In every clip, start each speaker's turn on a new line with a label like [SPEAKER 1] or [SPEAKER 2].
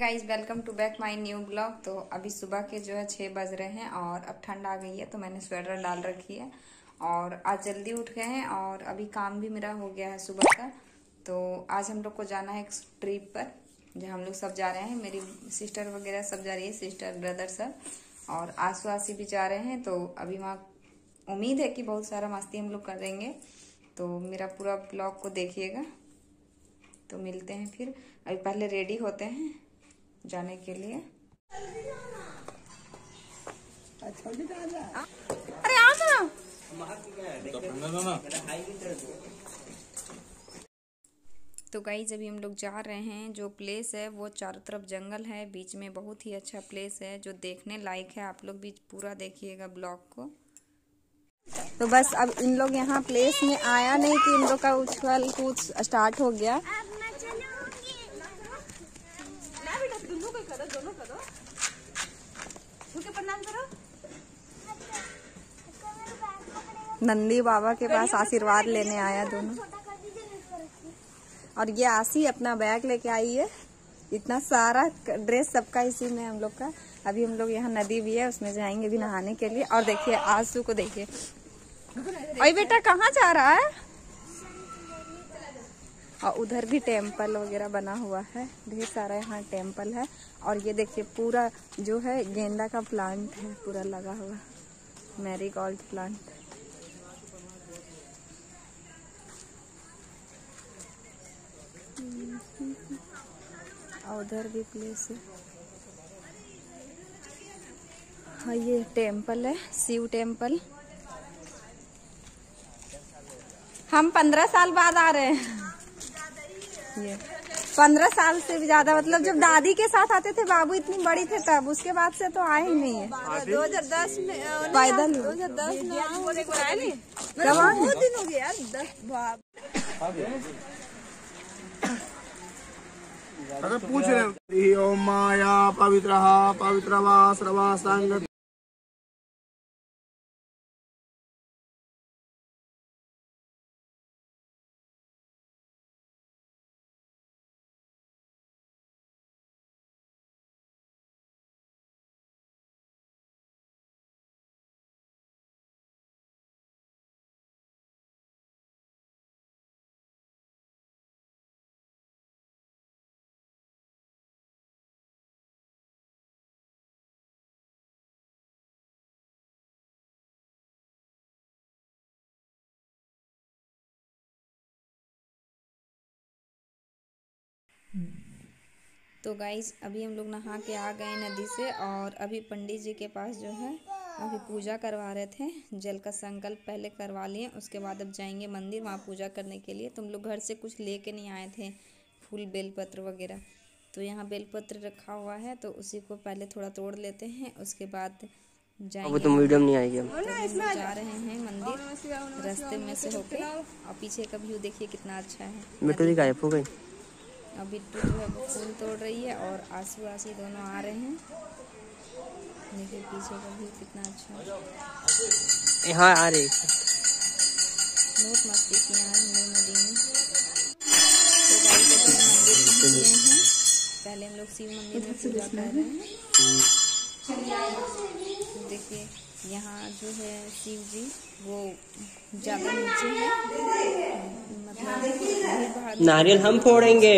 [SPEAKER 1] Guys, welcome to back my new blog. तो अभी सुबह के जो है 6 बज रहे हैं और अब ठंड आ गई है तो मैंने स्वेटर डाल रखी है और आज जल्दी उठ गए हैं और अभी काम भी मेरा हो गया है सुबह का। तो आज हम लोग को जाना है एक ट्रिप पर, जहाँ हम लोग सब जा रहे हैं। मेरी सिस्टर वगैरह सब जा रही है, सिस्टर ब्रदर सब, और आसू आसी भी जा रहे हैं। तो अभी वहाँ उम्मीद है कि बहुत सारा मस्ती हम लोग करेंगे, तो मेरा पूरा ब्लॉग को देखिएगा। तो मिलते हैं फिर। अभी पहले रेडी होते हैं जाने के लिए। अरे आ ना। तो गाइस अभी हम लोग जा रहे हैं। जो प्लेस है वो चारों तरफ जंगल है, बीच में बहुत ही अच्छा प्लेस है जो देखने लायक है। आप लोग भी पूरा देखिएगा ब्लॉग को। तो बस अब इन लोग यहाँ प्लेस में आया नहीं कि इन लोग का उछल कूद स्टार्ट हो गया। नंदी बाबा के पास आशीर्वाद लेने आया दोनों। और ये आसी अपना बैग लेके आई है, इतना सारा ड्रेस सबका इसी में हम लोग का। अभी हम लोग यहाँ नदी भी है, उसमें जाएंगे भी नहाने के लिए। और देखिए आंसू को देखिए। अरे बेटा कहाँ जा रहा है? और उधर भी टेम्पल वगैरह बना हुआ है, ढेर सारा यहाँ टेम्पल है। और ये देखिए पूरा जो है गेंदा का प्लांट है पूरा लगा हुआ, मैरीगोल्ड प्लांट। और उधर भी प्लेस है। हाँ ये टेम्पल है, शिव टेम्पल। हम 15 साल बाद आ रहे हैं। ये 15 साल से भी ज्यादा, मतलब जब दादी के साथ आते थे, बाबू इतनी बड़ी थे तब, उसके बाद से तो आए ही नहीं है। 2010 में पैदल 2010 में बहुत दिन हो गया। 10
[SPEAKER 2] अगर पूछ रहे ओम माया पवित्र पवित्रवा सर्वा संग।
[SPEAKER 1] तो गाइज अभी हम लोग नहा के आ गए नदी से, और अभी पंडित जी के पास जो है अभी पूजा करवा रहे थे। जल का संकल्प पहले करवा लिए, उसके बाद अब जाएंगे मंदिर वहाँ पूजा करने के लिए। तुम लोग घर से कुछ लेके नहीं आए थे, फूल बेलपत्र वगैरह, तो यहाँ बेलपत्र रखा हुआ है, तो उसी को पहले थोड़ा तोड़ लेते हैं, उसके बाद जाएंगे।
[SPEAKER 3] तो मीडियम नहीं आएगी।
[SPEAKER 1] तो जा रहे हैं मंदिर रास्ते में से होके। और पीछे का व्यू देखिए कितना अच्छा है।
[SPEAKER 3] मिट्टी गायब हो गई।
[SPEAKER 1] अब बिट्टू जो है वो फूल तोड़ रही है और आंसू आसी दोनों आ रहे हैं। देखिए पीछे का व्यू कितना अच्छा है।
[SPEAKER 3] यहाँ आ रही
[SPEAKER 1] बहुत मस्ती किया आज हम लोग नदी में। तो गाइस अभी मंदिर पहुंच गए हैं। पहले हम लोग शिव मंदिर में पूजा कर रहे हैं। तो देखिए यहाँ जो है शिव जी वो ज़्यादा नीचे है, मतलब
[SPEAKER 3] नारियल हम फोड़ेंगे।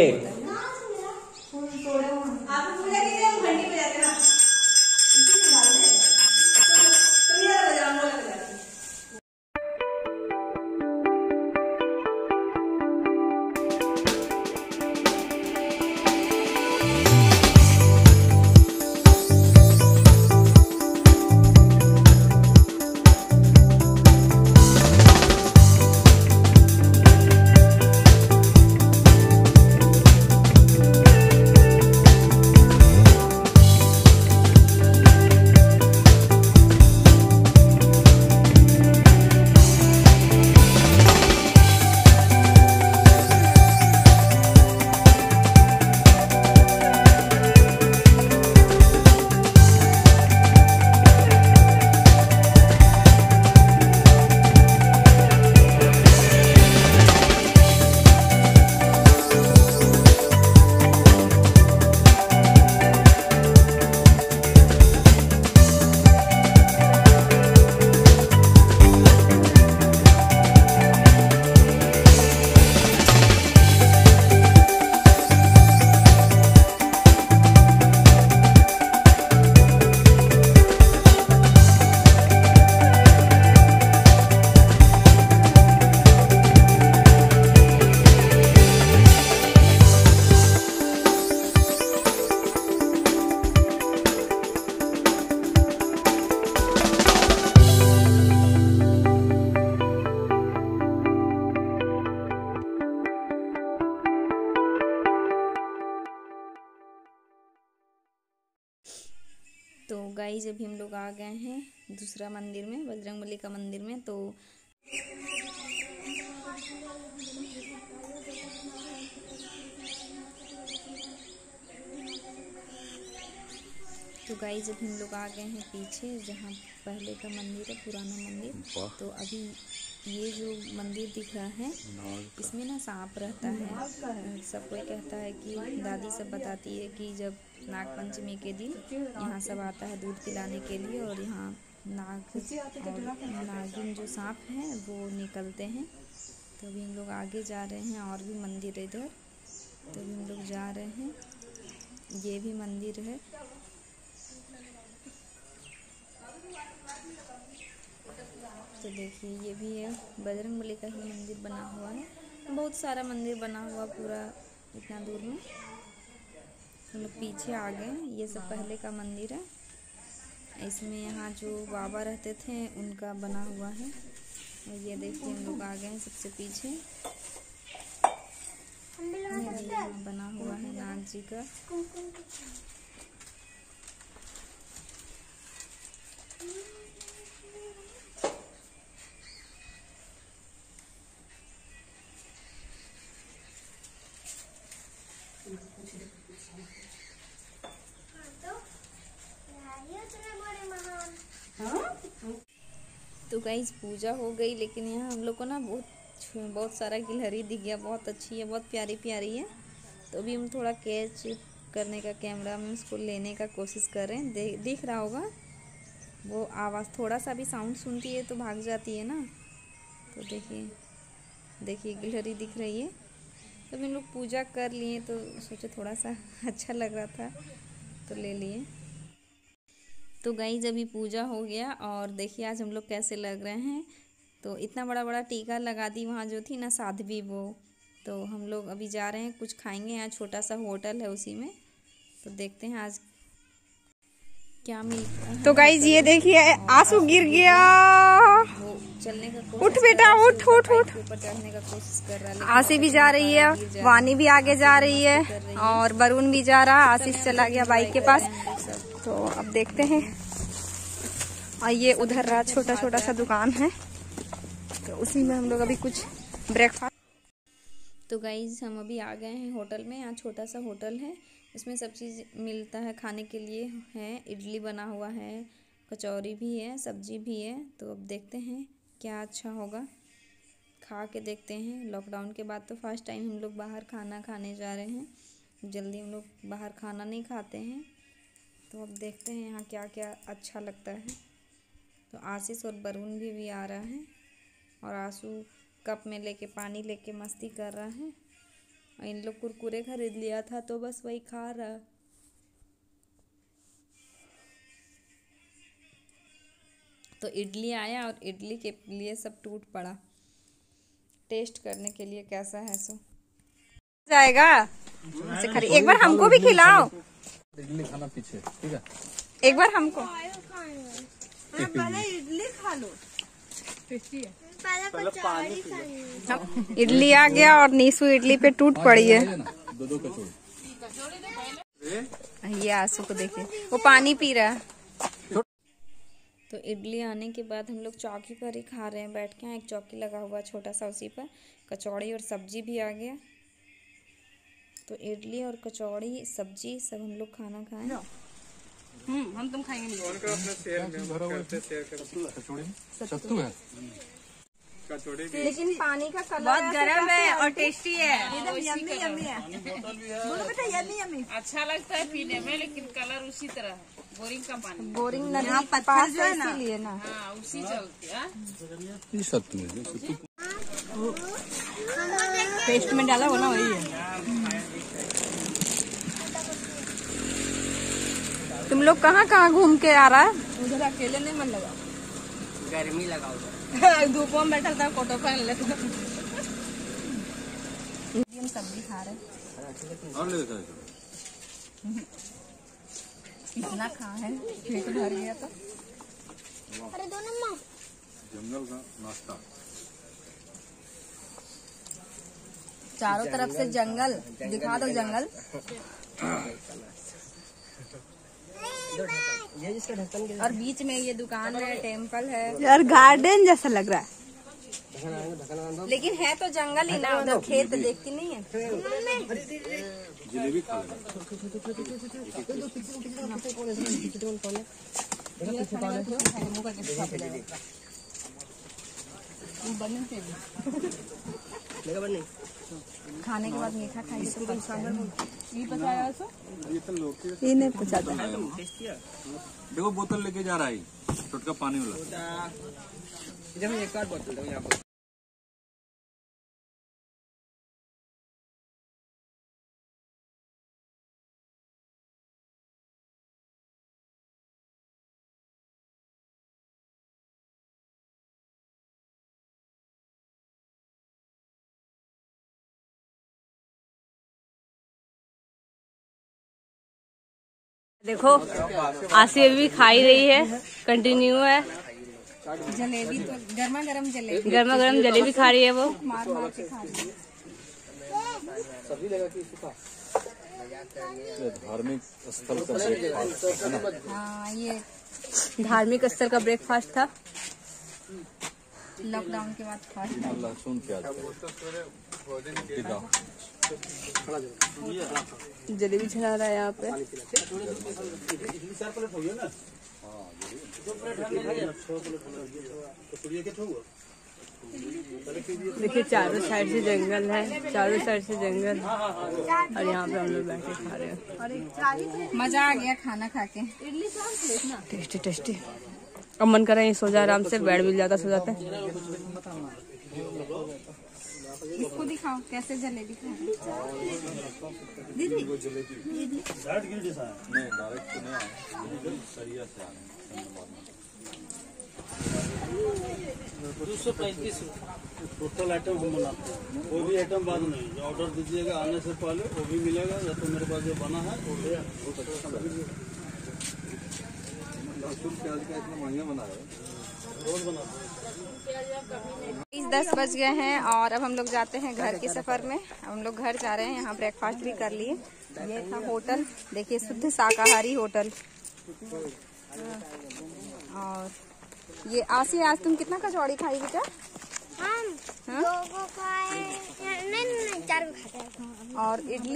[SPEAKER 1] अभी हम लोग आ गए हैं दूसरा मंदिर में, बजरंगबली का मंदिर में। तो गाइस अभी हम लोग आ गए हैं पीछे, जहाँ पहले का मंदिर है, पुराना मंदिर। तो अभी ये जो मंदिर दिख रहा है, इसमें ना सांप रहता है। सब कोई कहता है कि दादी सब बताती है कि जब नागपंचमी के दिन यहाँ सब आता है दूध पिलाने के लिए, और यहाँ नाग और नागिन जो सांप हैं वो निकलते हैं। तो अभी हम लोग आगे जा रहे हैं, और भी मंदिर है इधर। तो अभी हम लोग जा रहे हैं, ये भी मंदिर है। तो देखिए ये भी है, बजरंगबली का ही मंदिर बना हुआ है। बहुत सारा मंदिर बना हुआ पूरा इतना दूर में। हम लोग पीछे आ गए, ये सब पहले का मंदिर है। इसमें यहाँ जो बाबा रहते थे उनका बना हुआ है। और ये देखिए हम लोग आ गए हैं सबसे पीछे, यहाँ बना हुआ है नाग जी का। तो गाइस पूजा हो गई, लेकिन यहाँ हम लोग को ना बहुत सारा गिलहरी दिख गया। बहुत अच्छी है, बहुत प्यारी प्यारी है। तो अभी हम थोड़ा कैच करने का कैमरा में उसको लेने का कोशिश कर रहे हैं। दिख रहा होगा वो आवाज़, थोड़ा सा भी साउंड सुनती है तो भाग जाती है ना। तो देखिए गिलहरी दिख रही है। तो हम लोग पूजा कर लिए, तो सोचे थोड़ा सा अच्छा लग रहा था तो ले लिए। तो गाइस अभी पूजा हो गया, और देखिए आज हम लोग कैसे लग रहे हैं। तो इतना बड़ा बड़ा टीका लगा दी वहाँ जो थी ना साध्वी वो। तो हम लोग अभी जा रहे हैं, कुछ खाएंगे। यहाँ छोटा सा होटल है उसी में। तो देखते हैं आज क्या मिलता है।
[SPEAKER 4] तो गाइस ये देखिए आंसू गिर गया।
[SPEAKER 1] वो चलने का
[SPEAKER 4] उठ बेटा उठ उठ उठ।
[SPEAKER 1] ऊपर चढ़ने का कोशिश कर रहा है।
[SPEAKER 4] आशी भी जा रही है, वानी भी आगे जा रही है, और वरुण भी जा रहा। आशीष चला गया बाइक के पास। तो अब देखते हैं। और ये उधर रहा छोटा छोटा सा दुकान है, तो उसी में हम लोग अभी कुछ ब्रेकफास्ट।
[SPEAKER 1] तो गाइज हम अभी आ गए हैं होटल में। यहाँ छोटा सा होटल है, इसमें सब चीज़ मिलता है खाने के लिए है। इडली बना हुआ है, कचौरी भी है, सब्जी भी है। तो अब देखते हैं क्या अच्छा होगा, खा के देखते हैं। लॉकडाउन के बाद तो फर्स्ट टाइम हम लोग बाहर खाना खाने जा रहे हैं। जल्दी हम लोग बाहर खाना नहीं खाते हैं। तो अब देखते हैं यहाँ क्या क्या अच्छा लगता है। तो आशीष और वरुण भी आ रहा है, और आंसू कप में लेके पानी लेके मस्ती कर रहा है। और इन लोग कुरकुरे खरीद लिया था तो बस वही खा रहा। तो इडली आया, और इडली के लिए सब टूट पड़ा टेस्ट करने के लिए कैसा है। सो
[SPEAKER 4] जाएगा एक बार हमको भी खिलाओ।
[SPEAKER 2] इडली खाना पीछे, ठीक है?
[SPEAKER 4] एक बार हमको।
[SPEAKER 5] पहले इडली खा लो, टेस्टी है। पहले कचौड़ी खानी।
[SPEAKER 4] इडली आ गया, और नीसू इडली पे टूट पड़ी है।
[SPEAKER 2] दो कचौड़ी।
[SPEAKER 4] ये आंसू को देखिए, वो पानी पी रहा है।
[SPEAKER 1] तो इडली आने के बाद हम लोग चौकी पर ही खा रहे हैं बैठ के। यहाँ एक चौकी लगा हुआ छोटा सा, उसी पर कचौड़ी और सब्जी भी आ गया। तो इडली और कचौड़ी सब्जी सब हम लोग खाना खाएं।
[SPEAKER 4] हम तुम खाएंगे।
[SPEAKER 2] सत्तू है,
[SPEAKER 4] लेकिन पानी का कलर
[SPEAKER 5] बहुत गर्म है और टेस्टी है।
[SPEAKER 4] एकदम यम्मी यम्मी है। बोलो बेटा यम्मी यम्मी।
[SPEAKER 5] अच्छा लगता है पीने में, लेकिन कलर उसी तरह है, बोरिंग का पानी।
[SPEAKER 4] बोरिंग नदी के पास है इसीलिए ना।
[SPEAKER 5] हाँ उसी चलती है।
[SPEAKER 2] ये सत्तू है, सत्तू
[SPEAKER 4] पेस्ट में डाला हो ना, वही है। तुम लोग कहाँ कहाँ घूम के आ रहा है?
[SPEAKER 5] उधर अकेले नहीं मन लगा,
[SPEAKER 3] गर्मी लगा उधर।
[SPEAKER 5] धूप में बैठा था, फोटो पहन लेते।
[SPEAKER 1] हम सब्जी खा रहे हैं। इतना खा है, पेट भर गया। तो
[SPEAKER 5] अरे दो नम्मा
[SPEAKER 2] जंगल का नाश्ता।
[SPEAKER 1] चारों तरफ से जंगल दिखा दो, जंगल।
[SPEAKER 3] ये जिसका ढक्कन के
[SPEAKER 4] और बीच में ये दुकान है, टेम्पल है
[SPEAKER 6] यार गार्डन जैसा लग रहा है।
[SPEAKER 4] लेकिन है तो जंगल ही ना, उधर खेत देखती नहीं है।
[SPEAKER 2] जलेबी खा
[SPEAKER 4] खाने के बाद मीठा खाइए तो
[SPEAKER 6] ये नहीं पचाता।
[SPEAKER 2] देखो बोतल लेके जा रहा है छोटका पानी वाला।
[SPEAKER 3] इधर एक और बोतल दो यहाँ पर।
[SPEAKER 6] देखो आशी अभी भी खाई रही है, कंटिन्यू है।
[SPEAKER 4] जलेबी तो गर्मा गर्म
[SPEAKER 6] जलेबी खा रही है वो।
[SPEAKER 4] मार मार के खा रही है।
[SPEAKER 2] धार्मिक स्थल का ब्रेकफास्ट है ना।
[SPEAKER 4] हाँ, ये
[SPEAKER 6] धार्मिक स्थल का ब्रेकफास्ट था।
[SPEAKER 4] लॉकडाउन के बाद फर्स्ट
[SPEAKER 2] लहसुन प्याज
[SPEAKER 6] जलेबी चढ़ा रहा है यहाँ पे। देखिए चारों साइड से जंगल है, चारों साइड से जंगल, और यहाँ पे हम लोग बैठे खा रहे हैं।
[SPEAKER 4] मजा आ गया खाना खा के।
[SPEAKER 6] Tasty tasty. अब मन कर रहा है सो जाए आराम से, बेड मिल जाता, सो जाता है।
[SPEAKER 4] इसको दिखाओ कैसे जलेबी खा रहे हैं। दीदी
[SPEAKER 7] टोटल आइटम हम बनाते हैं, कोई भी आइटम बाद नहीं। जो ऑर्डर दीजिएगा आने से पहले वो भी मिलेगा, या तो मेरे पास जो बना है वो भी
[SPEAKER 2] लहसुन प्याज का इतना महंगा बना है,
[SPEAKER 7] रोज बनाते हैं।
[SPEAKER 4] 10 बज गए हैं और अब हम लोग जाते हैं घर के सफर में। हम लोग घर जा रहे हैं, यहाँ ब्रेकफास्ट भी कर लिए। ये था होटल, देखिए शुद्ध शाकाहारी होटल। और ये आसी, आज तुम कितना कचौड़ी खाई बेटा?
[SPEAKER 8] हम दो को खाए, नहीं 4 को खाते हैं।
[SPEAKER 4] और इडली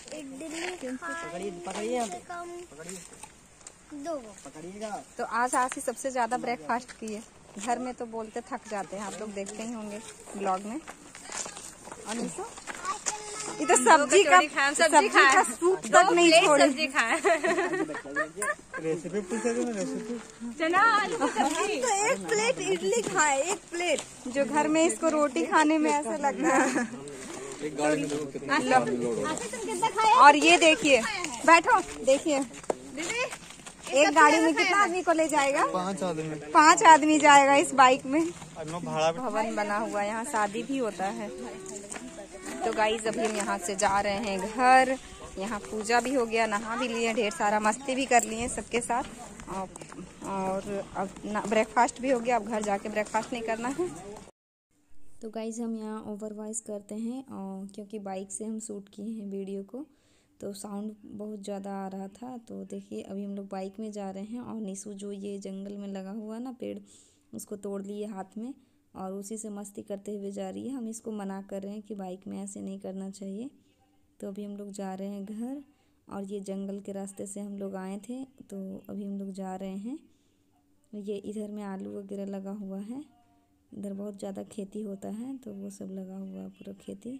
[SPEAKER 8] कम 2
[SPEAKER 4] तो आज आसी सबसे ज्यादा ब्रेकफास्ट की है। घर में तो बोलते थक जाते हैं, आप लोग देखते ही होंगे ब्लॉग में। और निशा ये तो सब्जी का सूप तक नहीं छोड़े।
[SPEAKER 6] सब्जी खाए।
[SPEAKER 7] रेसिपी पूछे थे ना, रेसिपी
[SPEAKER 6] चना आलू की सब्जी।
[SPEAKER 4] तो 1 प्लेट इडली खाए, 1 प्लेट। जो घर में इसको रोटी खाने में ऐसा लगता है।
[SPEAKER 2] एक गाड़ी में देखो कितना सामान लोड होगा।
[SPEAKER 4] और ये देखिए, बैठो देखिए, एक गाड़ी में कितना आदमी को ले जाएगा? 5 आदमी जाएगा इस बाइक में। भवन बना हुआ, यहाँ शादी भी होता है। तो गाइस अभी हम यहाँ से जा रहे हैं घर। यहाँ पूजा भी हो गया, नहा भी लिए, ढेर सारा मस्ती भी कर लिए सबके साथ। और अब ब्रेकफास्ट भी हो गया, अब घर जाके ब्रेकफास्ट नहीं करना है। तो गाइस हम यहाँ ओवर वॉइस करते हैं, और क्योंकि बाइक से हम शूट किए हैं वीडियो को, तो साउंड बहुत ज़्यादा आ रहा था। तो देखिए अभी हम लोग बाइक में जा रहे हैं, और निशु जो ये जंगल में लगा हुआ ना पेड़, उसको तोड़ लिए हाथ में, और उसी से मस्ती करते हुए जा रही है। हम इसको मना कर रहे हैं कि बाइक में ऐसे नहीं करना चाहिए। तो अभी हम लोग जा रहे हैं घर, और ये जंगल के रास्ते से हम लोग आए थे, तो अभी हम लोग जा रहे हैं। ये इधर में आलू वगैरह लगा हुआ है, इधर बहुत ज़्यादा खेती होता है, तो वो सब लगा हुआ है पूरा खेती।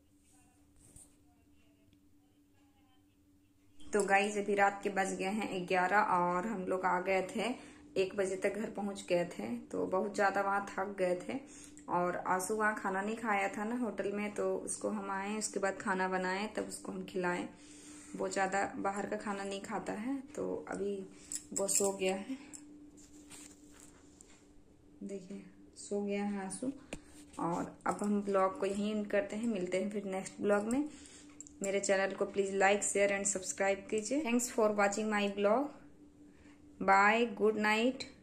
[SPEAKER 4] तो गाइस अभी रात के बज गए हैं 11, और हम लोग आ गए थे 1 बजे तक घर पहुंच गए थे। तो बहुत ज़्यादा वहाँ थक गए थे, और आंसू वहाँ खाना नहीं खाया था ना होटल में, तो उसको हम आए, उसके बाद खाना बनाए, तब उसको हम खिलाएं। वो ज़्यादा बाहर का खाना नहीं खाता है, तो अभी वो सो गया है। देखिए सो गया है आंसू। और अब हम ब्लॉग को यहीं एंड करते हैं, मिलते हैं फिर नेक्स्ट ब्लॉग में। मेरे चैनल को please like, share and subscribe कीजिए। Thanks for watching my blog. Bye, good night.